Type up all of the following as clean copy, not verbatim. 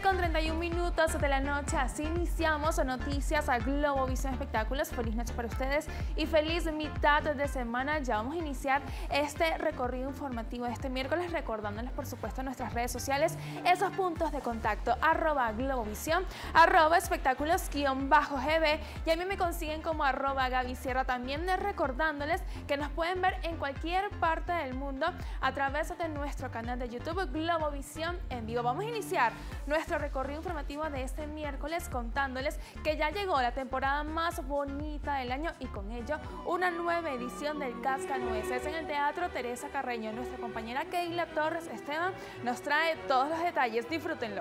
9:31 de la noche, así iniciamos noticias a Globovisión Espectáculos. Feliz noche para ustedes y feliz mitad de semana. Ya vamos a iniciar este recorrido informativo este miércoles, recordándoles por supuesto en nuestras redes sociales esos puntos de contacto, @Globovisión, @espectáculos_GB, y a mí me consiguen como @GabySierra. También recordándoles que nos pueden ver en cualquier parte del mundo a través de nuestro canal de YouTube Globovisión en vivo. Vamos a iniciar nuestro recorrido informativo de este miércoles contándoles que ya llegó la temporada más bonita del año y con ello una nueva edición del Cascanueces en el Teatro Teresa Carreño. Nuestra compañera Keila Torres Esteban nos trae todos los detalles. Disfrútenlo.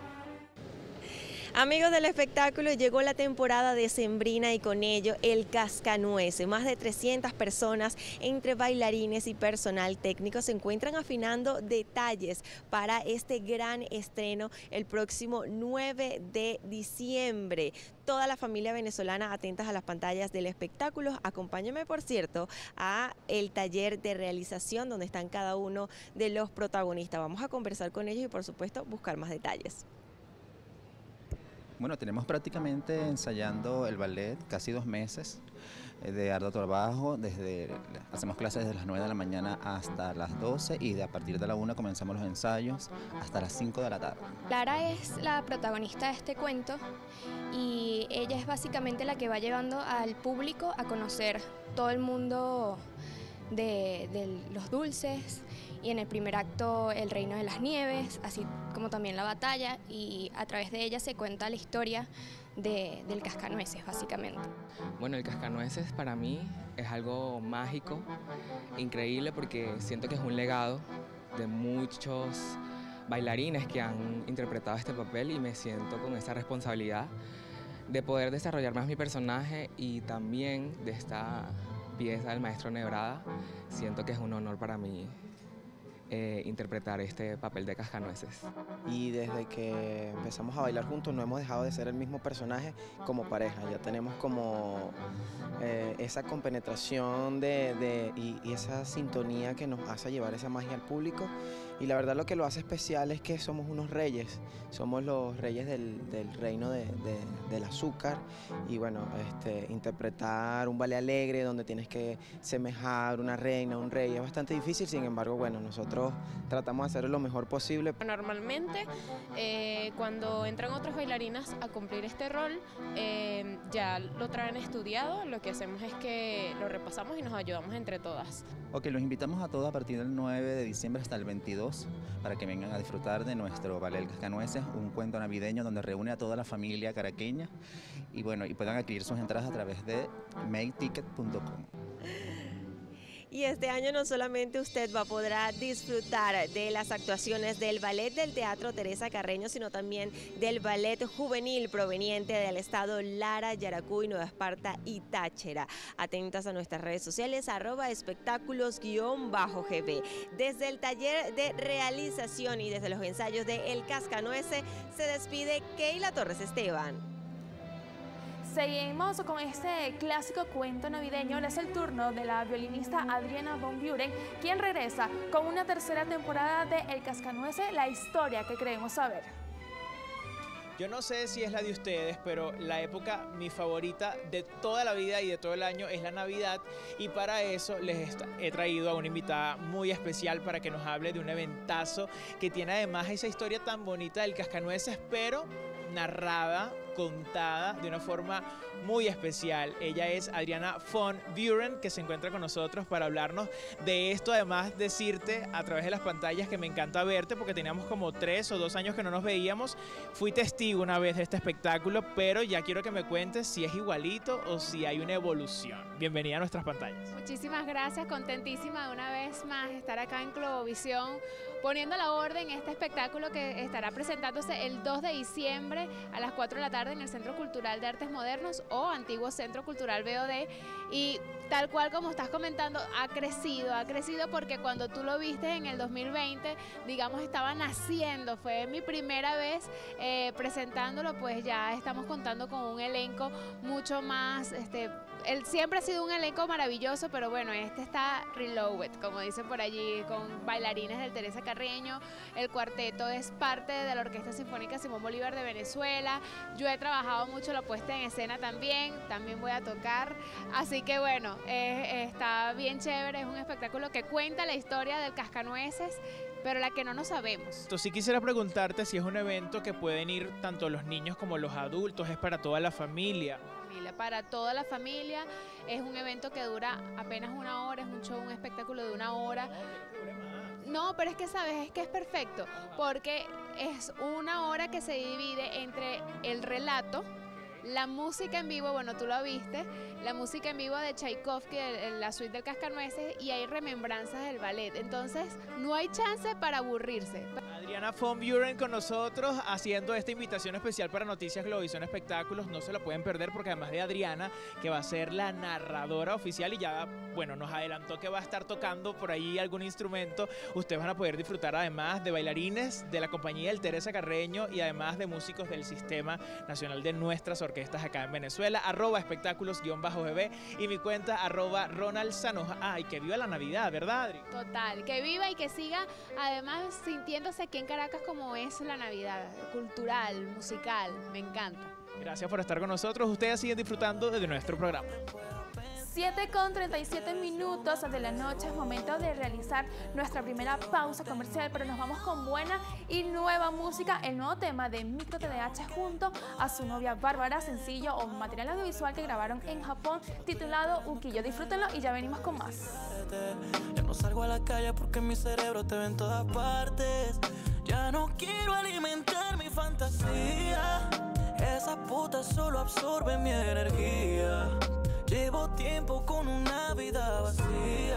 Amigos del espectáculo, llegó la temporada decembrina y con ello el Cascanueces. Más de 300 personas entre bailarines y personal técnico se encuentran afinando detalles para este gran estreno el próximo 9 de diciembre. Toda la familia venezolana atentas a las pantallas del espectáculo. Acompáñenme, por cierto, a el taller de realización donde están cada uno de los protagonistas. Vamos a conversar con ellos y por supuesto buscar más detalles. Bueno, tenemos prácticamente ensayando el ballet casi 2 meses de arduo trabajo. Hacemos clases desde las 9 de la mañana hasta las 12 y a partir de la 1 comenzamos los ensayos hasta las 5 de la tarde. Lara es la protagonista de este cuento y ella es básicamente la que va llevando al público a conocer todo el mundo de los dulces. Y en el primer acto el reino de las nieves, así como también la batalla, y a través de ella se cuenta la historia del Cascanueces, básicamente. Bueno, el Cascanueces para mí es algo mágico, increíble, porque siento que es un legado de muchos bailarines que han interpretado este papel y me siento con esa responsabilidad de poder desarrollar más mi personaje y también de esta pieza del maestro Nebrada. Siento que es un honor para mí interpretar este papel de Cascanueces. Y desde que empezamos a bailar juntos no hemos dejado de ser el mismo personaje como pareja. Ya tenemos como esa compenetración y esa sintonía que nos hace llevar esa magia al público. Y la verdad lo que lo hace especial es que somos unos reyes, somos los reyes del reino del azúcar. Y bueno, interpretar un ballet alegre donde tienes que semejar una reina, un rey, es bastante difícil. Sin embargo, bueno, nosotros tratamos de hacerlo lo mejor posible. Normalmente cuando entran otras bailarinas a cumplir este rol, ya lo traen estudiado. Lo que hacemos es que lo repasamos y nos ayudamos entre todas. Ok, los invitamos a todos a partir del 9 de diciembre hasta el 22 para que vengan a disfrutar de nuestro ballet Cascanueces, un cuento navideño donde reúne a toda la familia caraqueña y bueno, y puedan adquirir sus entradas a través de maketicket.com. Y este año no solamente usted va a poder disfrutar de las actuaciones del ballet del Teatro Teresa Carreño, sino también del ballet juvenil proveniente del estado Lara, Yaracuy, Nueva Esparta y Táchira. Atentas a nuestras redes sociales, @espectáculos_GB. Desde el taller de realización y desde los ensayos de El Cascanueces se despide Keila Torres Esteban. Seguimos con este clásico cuento navideño. Ahora es el turno de la violinista Adriana von Buren, quien regresa con una tercera temporada de El Cascanueces, la historia que queremos saber. Yo no sé si es la de ustedes, pero la época mi favorita de toda la vida y de todo el año es la Navidad, y para eso les he traído a una invitada muy especial para que nos hable de un eventazo que tiene además esa historia tan bonita del Cascanueces, pero narrada, contada de una forma muy especial. Ella es Adriana von Buren, que se encuentra con nosotros para hablarnos de esto. Además, decirte a través de las pantallas que me encanta verte porque teníamos como 3 o 2 años que no nos veíamos. Fui testigo una vez de este espectáculo, pero ya quiero que me cuentes si es igualito o si hay una evolución. Bienvenida a nuestras pantallas. Muchísimas gracias, contentísima de una vez más estar acá en Globovisión poniendo la orden este espectáculo que estará presentándose el 2 de diciembre a las 4 de la tarde en el Centro Cultural de Artes Modernos o antiguo Centro Cultural BOD. Y tal cual como estás comentando, ha crecido porque cuando tú lo viste en el 2020, digamos, estaba naciendo, fue mi primera vez presentándolo, pues ya estamos contando con un elenco mucho más, él siempre ha sido un elenco maravilloso, pero bueno, este está reloaded, como dicen por allí, con bailarines del Teresa Carreño, el cuarteto es parte de la Orquesta Sinfónica Simón Bolívar de Venezuela. Yo he trabajado mucho la puesta en escena también voy a tocar. Así que bueno, está bien chévere, es un espectáculo que cuenta la historia del Cascanueces, pero la que no sabemos. Entonces sí quisiera preguntarte si es un evento que pueden ir tanto los niños como los adultos, es para toda la familia. Para toda la familia, es un evento que dura apenas una hora, es un show, un espectáculo de una hora. No, pero es que sabes, es que es perfecto, porque es una hora que se divide entre el relato, la música en vivo, bueno, tú lo viste, la música en vivo de Tchaikovsky, la suite del Cascanueces, y hay remembranzas del ballet. Entonces, no hay chance para aburrirse. Adriana von Buren con nosotros haciendo esta invitación especial para Noticias Globovisión Espectáculos. No se la pueden perder porque además de Adriana, que va a ser la narradora oficial y ya, bueno, nos adelantó que va a estar tocando por ahí algún instrumento, ustedes van a poder disfrutar además de bailarines de la compañía del Teresa Carreño y además de músicos del Sistema Nacional de nuestras orquestas acá en Venezuela. @espectáculos_bb y mi cuenta @Ronald Sanoja. Ay, que viva la Navidad, ¿verdad, Adri? Total, que viva y que siga además sintiéndose aquí en Caracas como es la Navidad, cultural, musical, me encanta. Gracias por estar con nosotros, ustedes siguen disfrutando de nuestro programa. 7:37 de la noche, es momento de realizar nuestra primera pausa comercial, pero nos vamos con buena y nueva música, el nuevo tema de Micro TDH junto a su novia Bárbara, sencillo o material audiovisual que grabaron en Japón titulado Ukiyo. Disfrútenlo y ya venimos con más. Ya no salgo a la calle porque mi cerebro te ve en todas partes. Ya no quiero alimentar mi fantasía. Esa puta solo absorbe mi energía. Llevo tiempo con una vida vacía.